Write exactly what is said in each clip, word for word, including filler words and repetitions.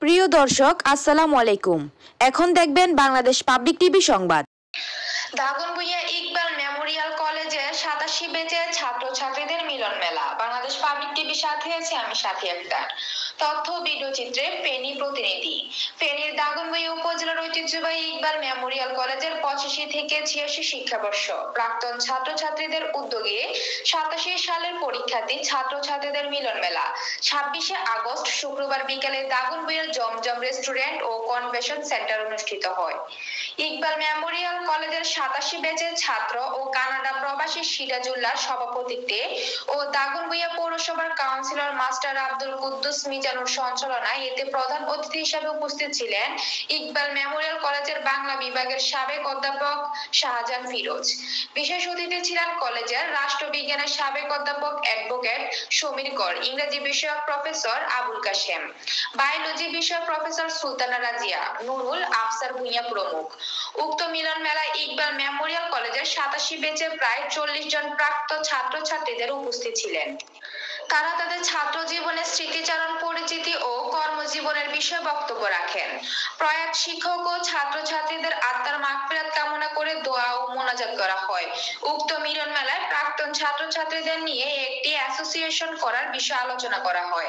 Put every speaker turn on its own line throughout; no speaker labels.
প্রিয় দর্শক আসসালামু আলাইকুম। এখন দেখবেন বাংলাদেশ পাবলিক টিভি সংবাদ।
দাগনভূঞা ইকবাল মেমোরিয়াল কলেজে সাতাশি ব্যাচের ছাত্রছাত্রীদের মিলন মেলা। বাংলাদেশ পাবলিক টিভির সাথে আছে আমি সাথী আক্তার। তথ্য ভিডিও চিত্রে ফেনী প্রতিনিধি। ফেনীর দাগনভূঞা উপজেলার ঐতিহ্যবাহী ইকবাল মেমোরিয়াল কলেজের পঁচাশি থেকে ছিয়াশি শিক্ষাবর্ষ প্রাক্তন ছাত্রছাত্রীদের উদ্যোগে সাতাশি সালের পরীক্ষার্থী ছাত্রছাত্রীদের মিলন মেলা ছাব্বিশে আগস্ট শুক্রবার বিকেলে দাগনভূঞার জমজম রেস্টুরেন্ট ও কনভেনশন সেন্টার অনুষ্ঠিত হয়। ইকবাল মেমোরিয়াল কলেজের সাতাশি ব্যাচের ছাত্র ও কানাডা প্রবাসী সিরাজুল্লাহর সভাপতিত্বে ও দাগনভূঞা পৌরসভার কাউন্সিলর মাস্টার আব্দুল কুদ্দুস মিজানুর সঞ্চালনায় এতে প্রধান অতিথি হিসেবে উপস্থিত ছিলেন ইকবাল মেমোরিয়াল কলেজের বাংলা বিভাগের সাবেক অধ্যাপক শাহজাহান ফিরোজ। বিশেষ অতিথি ছিলেন কলেজের রাষ্ট্রবিজ্ঞানের সাবেক অধ্যাপক অ্যাডভোকেট সমীর কর, ইংরেজি বিষয়ক প্রফেসর আবুল কাশেম, বায়োলজি বিষয়ক প্রফেসর সুলতানা রাজিয়া, নুরুল আফসার ভূঁইয়া প্রমুখ। উক্ত মিলন মেলায় ইকবাল মেমোরিয়াল কলেজের সাতাশি ব্যাচের প্রায় চল্লিশ জন প্রাক্তন ছাত্রছাত্রীদের উপস্থিত ছিলেন। তারা তাদের ছাত্র জীবনের স্মৃতিচারণ, পরিচিতি ও কর্মজীবনের বিষয়ে বক্তব্য রাখেন। প্রয়াত শিক্ষক ও ছাত্রছাত্রীদের আত্মার মাগফিরাত কামনা করে দোয়া ও মোনাজাত করা হয়। উক্ত মিলন মেলায় প্রাক্তন ছাত্রছাত্রীদের নিয়ে একটি অ্যাসোসিয়েশন করার বিষয়ে আলোচনা করা হয়।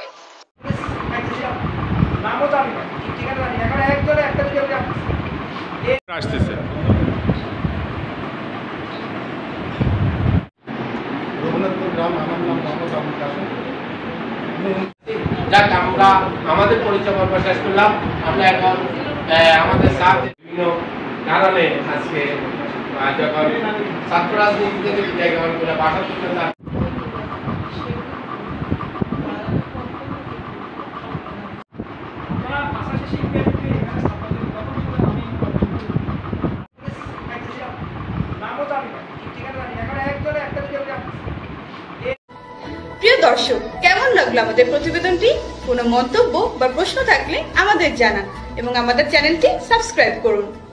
আসতেছে
যাক, আমরা আমাদের পরিচয় পর্ব শেষ করলাম। আমরা এখন আমাদের সাথে বিভিন্ন কারণে আজকে যখন ছাত্র রাজনীতি থেকে বিদায় গ্রহণ করে বাসা করতে
প্রিয় দর্শক, কেমন লাগলো আমাদের প্রতিবেদনটি? কোনো মন্তব্য বা প্রশ্ন থাকলে আমাদের জানান এবং আমাদের চ্যানেলটি সাবস্ক্রাইব করুন।